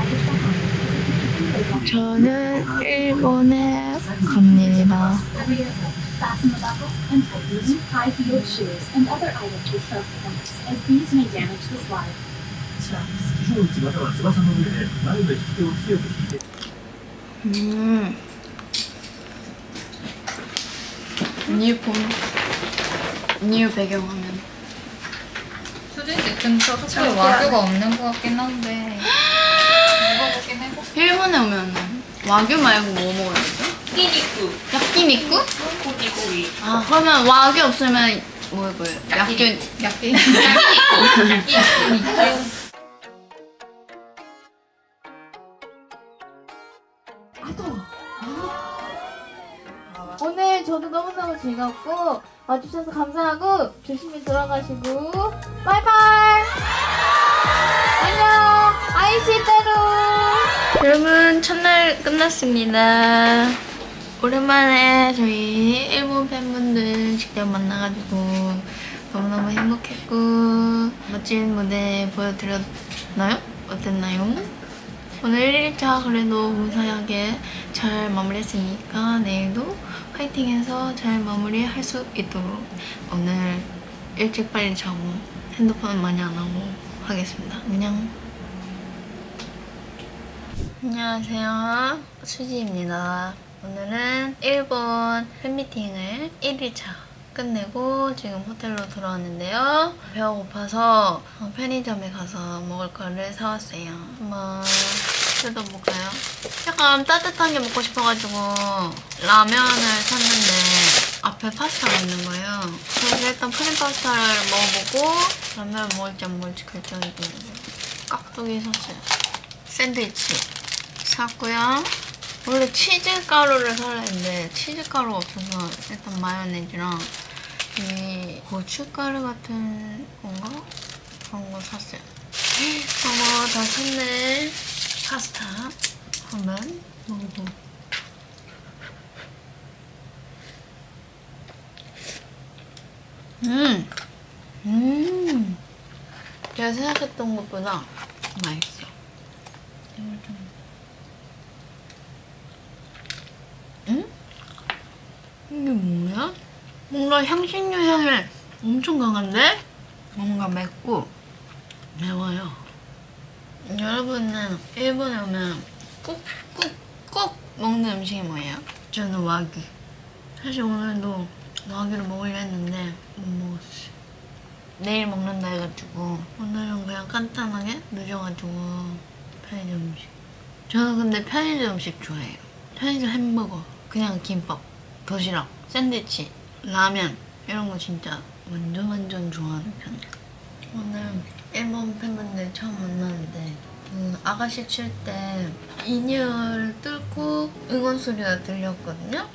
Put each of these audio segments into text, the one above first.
저는 일본에 갑니다. Fasten the buckle and tighten high-heeled shoes and other items with sharp points, as these may damage the slide. 基礎内または翼の上で前の引き手を強く引いて 뉴 배경화면. 수진씨 근처 사실 와규가 없는 것 같긴 한데 먹어보긴 해볼게. 일본에 오면 와규 말고 뭐 먹어야 되죠? 야끼니쿠? 고기. 아 그러면 와규 없으면 뭐예요? 야끼. 야끼니쿠. 오늘 저도 너무너무 즐겁고 와주셔서 감사하고 조심히 돌아가시고 바이바이. 안녕. 아이시테루. 여러분 첫날 끝났습니다. 오랜만에 저희 일본 팬분들 직접 만나가지고 너무너무 행복했고 멋진 무대 보여드렸나요? 어땠나요? 오늘 1일차 그래도 무사하게 잘 마무리했으니까 내일도 파이팅해서 잘 마무리할 수 있도록 오늘 일찍 빨리 자고 핸드폰 많이 안 하고 하겠습니다. 안녕. 안녕하세요. 수지입니다. 오늘은 일본 팬미팅을 1일차 끝내고 지금 호텔로 돌아왔는데요. 배가 고파서 편의점에 가서 먹을 거를 사왔어요. 한번 뜯어볼까요? 약간 따뜻한 게 먹고 싶어가지고 라면을 샀는데 앞에 파스타가 있는 거예요. 그래서 일단 프림 파스타를 먹어보고 라면을 먹을지 안 먹을지 결정이 되는데 깍두기 소스 샌드위치 샀고요. 원래 치즈가루를 사려 했는데 치즈가루가 없어서 일단 마요네즈랑 이 고춧가루 같은 건가? 그런 거 샀어요. 어머 다 샀네. 파스타 한번 먹어보. 제가 생각했던 것보다 맛있어. 이걸 좀. 이게 뭐야? 뭔가 향신료 향이 엄청 강한데? 뭔가 맵고 매워요. 여러분은 일본에 오면 꼭 먹는 음식이 뭐예요? 저는 와규. 사실 오늘도 와규를 먹으려 했는데 못 먹었어요. 내일 먹는다 해가지고 오늘은 그냥 간단하게 늦어가지고 편의점 음식. 저는 근데 편의점 음식 좋아해요. 편의점 햄버거, 그냥 김밥, 도시락, 샌드위치, 라면 이런 거 진짜 완전 좋아하는 편이에요. 오늘 일본 팬분들 처음 만나는데 아가씨 칠 때 인이어를 뚫고 응원 소리가 들렸거든요.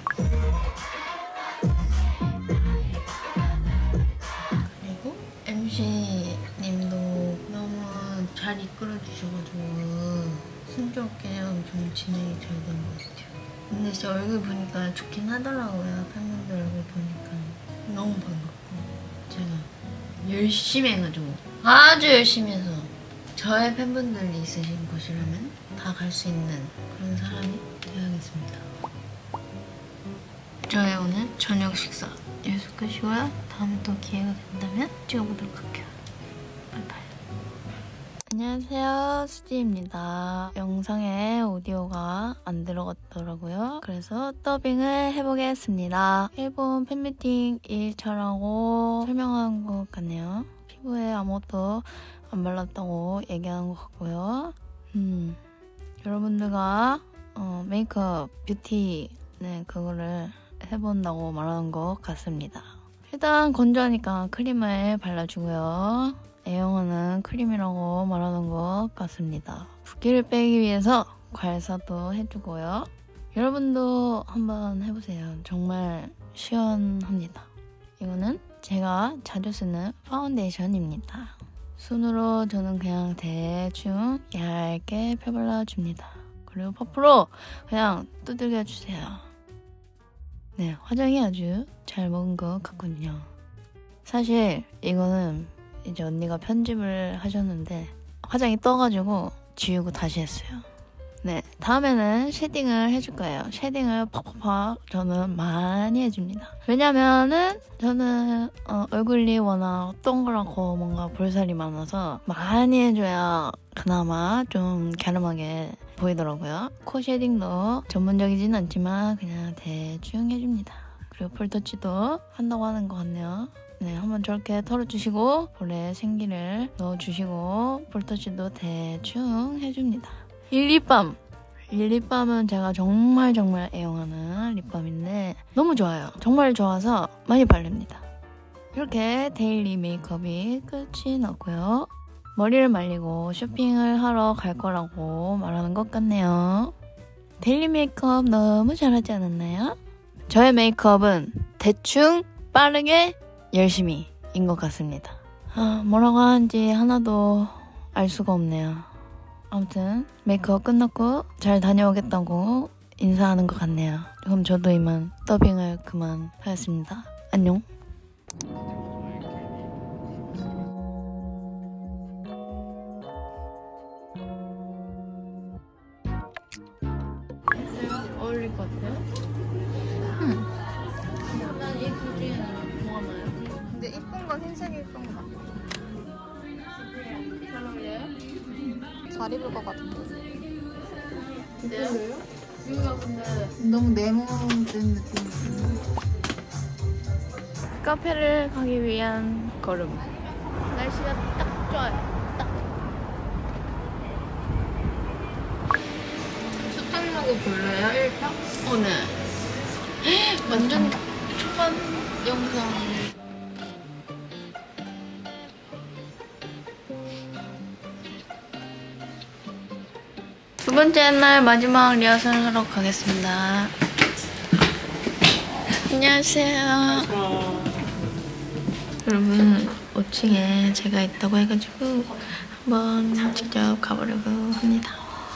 그리고 MC님도 너무 잘 이끌어주셔가지고 순조롭게 엄청 진행이 잘 된 것 같아요. 근데 진짜 얼굴 보니까 좋긴 하더라고요. 팬분들 얼굴 보니까 너무 반갑고 제가 열심히 해가지고 아주 열심히 해서 저의 팬분들이 있으신 곳이라면 다 갈 수 있는 그런 사람이 되어야겠습니다. 저의 오늘 저녁 식사 여기서 끝이고요. 다음에 또 기회가 된다면 찍어보도록 할게요. 바이바이. 안녕하세요, 수지입니다. 영상에 오디오가 안 들어갔더라고요. 그래서 더빙을 해보겠습니다. 일본 팬미팅 2일차라고 설명한 것 같네요. 피부에 아무것도 안 발랐다고 얘기한 것 같고요. 여러분들과 메이크업, 뷰티 그거를 해본다고 말하는 것 같습니다. 일단 건조하니까 크림을 발라주고요. 애용하는 크림이라고 말하는 것 같습니다. 붓기를 빼기 위해서 괄사도 해주고요. 여러분도 한번 해보세요. 정말 시원합니다. 이거는 제가 자주 쓰는 파운데이션입니다. 손으로 저는 그냥 대충 얇게 펴발라줍니다. 그리고 퍼프로 그냥 두들겨주세요. 네, 화장이 아주 잘 먹은 것 같군요. 사실 이거는 이제 언니가 편집을 하셨는데 화장이 떠가지고 지우고 다시 했어요. 네, 다음에는 쉐딩을 해줄 거예요. 쉐딩을 팍팍팍 저는 많이 해줍니다. 왜냐면은 저는 얼굴이 워낙 동그랗고 뭔가 볼살이 많아서 많이 해줘야 그나마 좀 갸름하게 보이더라고요. 코 쉐딩도 전문적이진 않지만 그냥 대충 해줍니다. 그리고 볼터치도 한다고 하는 것 같네요. 네, 한번 저렇게 털어주시고 볼에 생기를 넣어주시고 볼터치도 대충 해줍니다. 이 립밤은 제가 정말 애용하는 립밤인데 너무 좋아요. 정말 좋아서 많이 바릅니다. 이렇게 데일리 메이크업이 끝이 났고요. 머리를 말리고 쇼핑을 하러 갈 거라고 말하는 것 같네요. 데일리 메이크업 너무 잘하지 않았나요? 저의 메이크업은 대충 빠르게 열심히인 것 같습니다. 뭐라고 하는지 하나도 알 수가 없네요. 아무튼 메이크업 끝났고 잘 다녀오겠다고 인사하는 것 같네요. 그럼 저도 이만 더빙을 그만하였습니다. 안녕. 어울릴 것 같아요? 그러면 이 둘 중에는 뭐가 나아요? 근데 이쁜 건 흰색이 이쁜 것 같아. 잘 어울려요? 잘 입을 것 같은데. 예뻐요? 이거 근데 너무 네모된 느낌이. 카페를 가기 위한 걸음. 날씨가 딱 좋아요. 딱. 슈팅로그 볼래요? 1편? 오늘 완전 초반 영상. 두 번째 날 마지막 리허설을 하러 가겠습니다. 안녕하세요. 여러분 5층에 제가 있다고 해가지고 한번 직접 가보려고 합니다.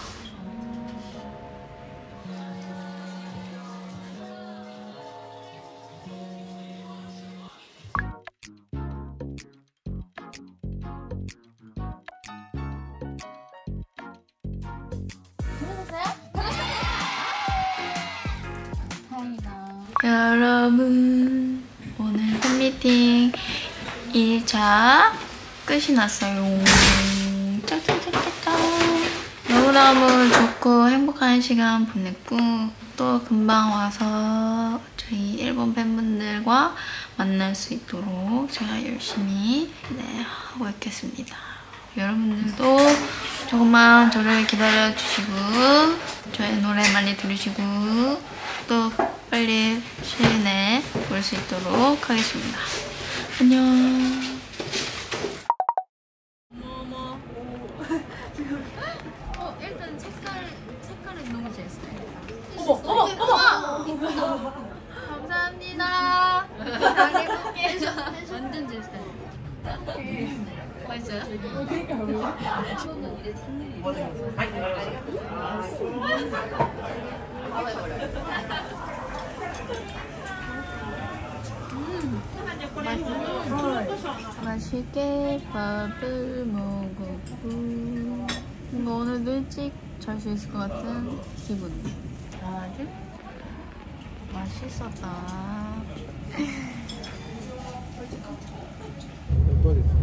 여러분 오늘 팬미팅 2차 끝이 났어요. 짝짝짝짝짝. 너무너무 좋고 행복한 시간 보냈고 또 금방 와서 저희 일본 팬분들과 만날 수 있도록 제가 열심히 하고 있겠습니다. 여러분들도 조금만 저를 기다려주시고 저의 노래 많이 들으시고 또 빨리 시일 내에 볼 수 있도록 하겠습니다. 안녕. 일단 색깔은 너무 제 스타일. 어머! 감사합니다. 완전 제 스타일. 맛있어요? 맛있게 밥을 먹었고 뭔가 오늘도 일찍 잘 수 있을 것 같은 기분. 아주 맛있었다. やっぱり